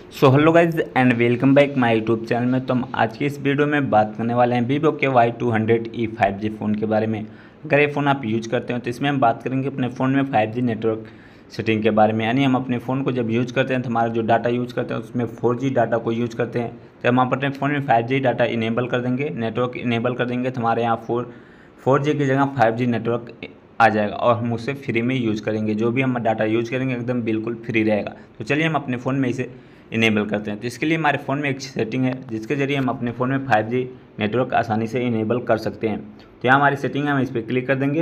So hello guys and welcome back my YouTube channel में। तो हम आज की इस वीडियो में बात करने वाले हैं वीवो के Y200e 5G फ़ोन के बारे में। अगर ये फ़ोन आप यूज करते हो तो इसमें हम बात करेंगे अपने फ़ोन में 5G नेटवर्क सेटिंग के बारे में। यानी हम अपने फ़ोन को जब यूज़ करते हैं तो हमारा जो डाटा यूज़ करते हैं उसमें 4G डाटा को यूज़ करते हैं। जब हम अपने फ़ोन में 5G डाटा इनेबल कर देंगे, नेटवर्क इनेबल कर देंगे, तो हमारे यहाँ 4G की जगह 5G नेटवर्क आ जाएगा और हम उसे फ्री में यूज़ करेंगे। जो भी हम डाटा यूज़ करेंगे एकदम बिल्कुल फ्री रहेगा। तो चलिए हम अपने फ़ोन में इसे इनेबल करते हैं। तो इसके लिए हमारे फ़ोन में एक सेटिंग है जिसके ज़रिए हम अपने फ़ोन में 5G नेटवर्क आसानी से इनेबल कर सकते हैं। तो यहाँ हमारी सेटिंग है, हम इस पर क्लिक कर देंगे।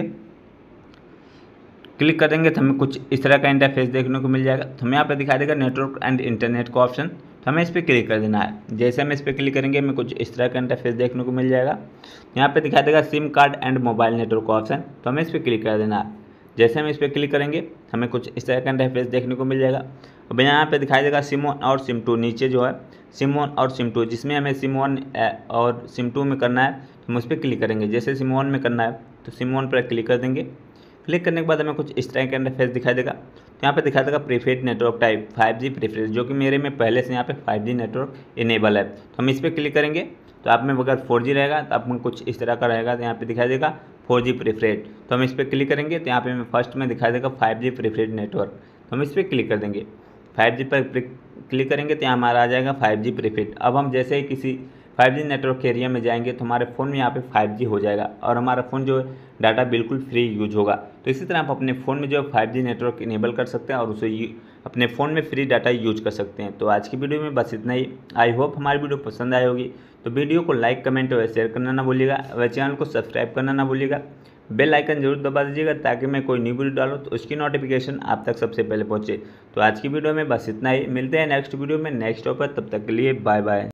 क्लिक करेंगे तो हमें कुछ इस तरह का इंटरफेस देखने को मिल जाएगा। तो हमें यहाँ पे दिखाई देगा नेटवर्क एंड इंटरनेट का ऑप्शन, तो हमें इस पर क्लिक कर देना है। जैसे हम इस पर क्लिक करेंगे हमें कुछ इस तरह का इंटरफेस देखने को मिल जाएगा। यहाँ पे दिखाई देगा SIM card and mobile network का ऑप्शन, तो हमें इस पर क्लिक कर देना है। जैसे हम इस पर क्लिक करेंगे हमें कुछ इस तरह का इंटरफेस देखने को मिल जाएगा। अब यहाँ पे दिखाई देगा सिम 1 और सिम 2, नीचे जो है सिम 1 और सिम 2, जिसमें हमें सिम 1 और सिम 2 में करना है तो हम उस पर क्लिक करेंगे। जैसे सिम 1 में करना है तो सिम 1 पर क्लिक कर देंगे। क्लिक करने के बाद हमें कुछ इस तरह का इंटरफेस दिखाई देगा। तो यहाँ पे दिखाई देगा preferred network type 5G preferred, जो कि मेरे में पहले से यहाँ पे 5G नेटवर्क इनेबल है। तो हम इस पर क्लिक करेंगे तो आप में अगर 4G रहेगा तो आप में कुछ इस तरह का रहेगा। तो यहाँ पे दिखाई देगा 4G प्रीफेड, तो हम इस पर क्लिक करेंगे तो यहाँ पे हमें फर्स्ट में दिखाई देगा 5G प्रीफेड नेटवर्क, तो हम इस पर क्लिक कर देंगे। 5G पर क्लिक करेंगे तो यहाँ हमारा आ जाएगा 5G प्रीफेड। अब हम जैसे ही किसी 5G नेटवर्क एरिया में जाएंगे तो हमारे फ़ोन में यहाँ पे 5G हो जाएगा और हमारा फ़ोन जो है डाटा बिल्कुल फ्री यूज होगा। तो इसी तरह आप अपने फ़ोन में जो है 5G नेटवर्क इनेबल कर सकते हैं और उसे अपने फ़ोन में फ्री डाटा यूज कर सकते हैं। तो आज की वीडियो में बस इतना ही। आई होप हमारी वीडियो पसंद आई होगी। तो वीडियो को लाइक, कमेंट और शेयर करना ना भूलिएगा। वह चैनल को सब्सक्राइब करना ना भूलिएगा। बेल आइकन जरूर दबा दीजिएगा ताकि मैं कोई न्यू वीडियो डालूँ तो उसकी नोटिफिकेशन आप तक सबसे पहले पहुँचे। तो आज की वीडियो में बस इतना ही। मिलते हैं नेक्स्ट वीडियो में नेक्स्ट टॉपिक पर, तब तक के लिए बाय बाय।